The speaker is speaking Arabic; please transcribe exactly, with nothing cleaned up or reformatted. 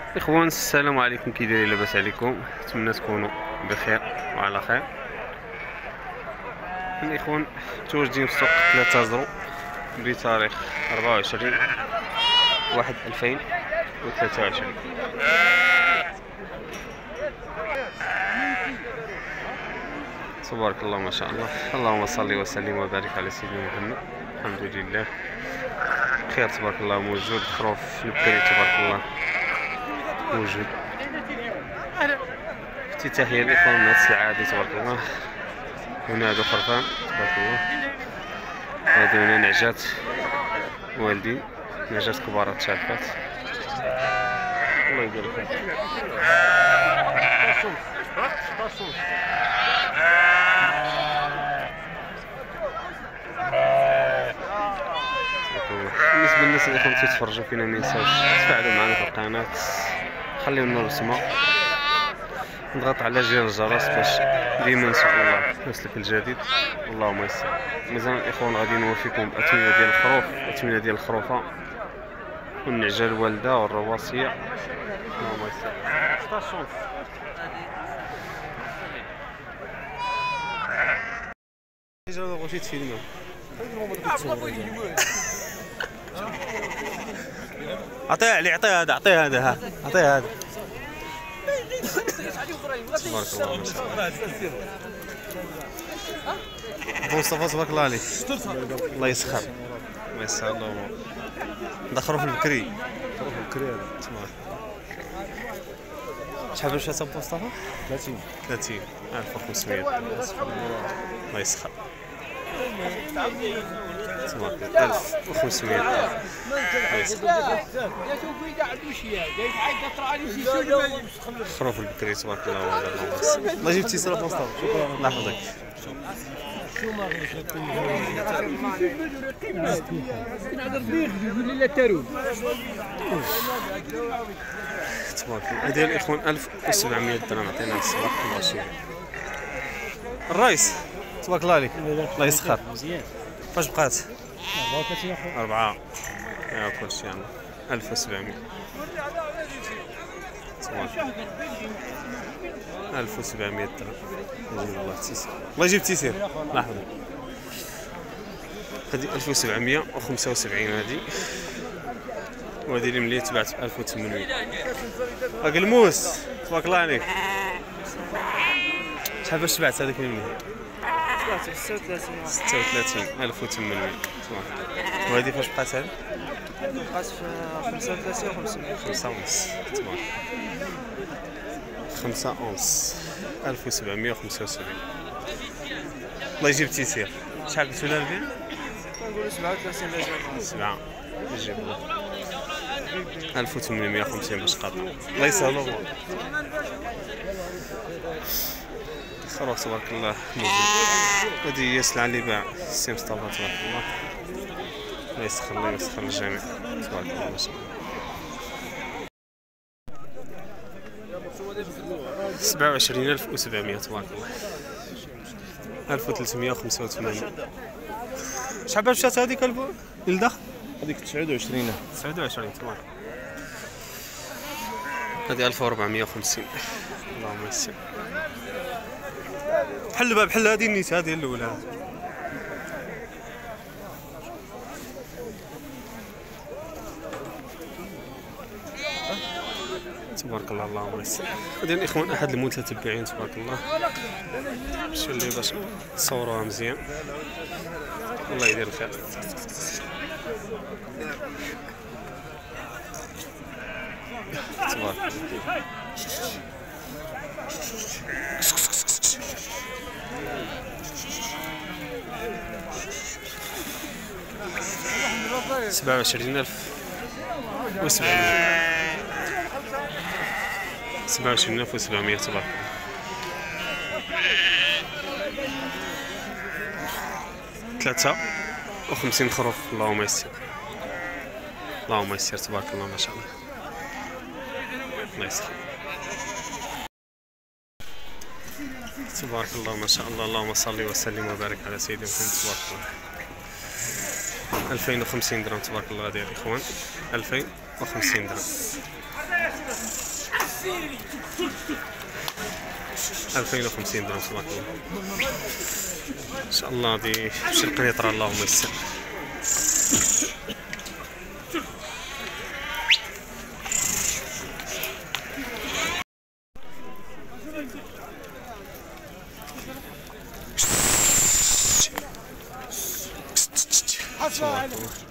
اخوان السلام عليكم، كي دايرين؟ لاباس عليكم؟ نتمنى تكونوا بخير وعلى خير. الاخوان متواجدين في سوق ثلاثة زرو بتاريخ أربعة وعشرين واحد ألفين وثلاثة وعشرين. تبارك الله ما شاء الله، اللهم صل وسلم وبارك على سيدنا محمد. الحمد لله خير تبارك الله، موجود خروف البكري تبارك الله موجود. افتتاحية الاخوان من هاد السلعة هادي تبارك الله. هنا هادو خرفان تبارك الله، هادو هنا نعجات والدين، نعجات كبار تشالفات. الله يبارك فيك. بالنسبه للناس اللي كانوا تيتفرجوا فينا ما ينساوش تفاعلوا معنا في القناه، خليو لنا رسمه، نضغط على زر الجرس باش ديما ان شاء الله يوصلك الجديد. اللهم يسر. مازال الاخوان غادي نوفيكم باثمنه ديال الخروف، اثمنه ديال الخروفه والنعجه الوالده والرواسيه. اللهم يسر. اجا بغيتي تفيلمو عطيه علي، عطيه هذا، عطيه هذا، ها عطيه هذا. تبارك الله ما شاء الله. مصطفى تبارك الله عليك، الله يسخر الله يسخر. الله دخلوا في البكري، دخلوا في البكري هذا تبارك. شحال باش حسب مصطفى؟ ثلاثين ثلاثين ألف وخمسمية. الله يسخر تبارك ألف وخمسمية. خروف البكري تبارك الله. الله جبتي سير مصطفى، شكرا الله يحفظك. تبارك الله. هذه الاخوان ألف وسبعمية درهم عطينا الصباح ماشي. الرئيس تبارك الله عليك، الله يسخر. فاش بقات؟ أربعة. يا كلشي يعني ألف وسبعمية. تبارك ألف وسبعمية درهم. الله تيسير، الله يجيب تيسير الله يحفظك. هذه ألف وسبعمية وخمسة وسبعين هذه، وهذه اللي ملي تباعت ب ألف وثمانمية. هاك الموس تبارك الله عليك، شحال باش تباعت هذيك اللي ملي؟ ستة وثلاثين ألف وثمانمية. وهذه فاش بقات هذه؟ بقات في خمسة وثلاثين وخمسمية. خمسة ونص. تبارك خمسة ونص ألف وسبعمية وخمسة وسبعين. الله يجيب تيسير. شحال قلتو لها البيع؟ كنقولو سبعة وثلاثين لا جاب سبعة يجيب ألف وثمانمية وخمسين باش قاطع. الله يسهلو. خروف تبارك الله موجود. هذه هي السلعة اللي باع السي مصطفى تبارك الله. الله يسخر، الله يسخر الجميع تبارك الله ما شاء الله. سبعة وعشرين ألف وسبعمية تبارك الله. ألف وثلاثمية وخمسة وثمانين. شحال باش مشات هذيك الدخل؟ هذيك تسعة وعشرين. تسعة وعشرين تبارك. هذه ألف وأربعمية وخمسين. اللهم يسر. بحال بحال بحال هذه النيت، هذه الاولى. تبارك الله اللهم يسر. هذه الاخوان احد المتتبعين تبارك الله مشاو لي باش نصوروها مزيان. الله يدير الخير. تبارك الله. سبعة وعشرين ألف وسبعمية. سبعة وعشرين ألف وسبعمية تبارك الله. ثلاثة وخمسين خروف. اللهم يسر، اللهم يسر تبارك الله ما شاء الله. الله يسر تبارك الله ما شاء الله. اللهم صل وسلم وبارك على سيدنا محمد. تبارك الله. ألفين وخمسين درهم تبارك الله. هذه يا اخوان ألفين وخمسين درهم. ألفين وخمسين درهم سماكين ان شاء الله غادي شي القنيطره اللهم يسر. حصل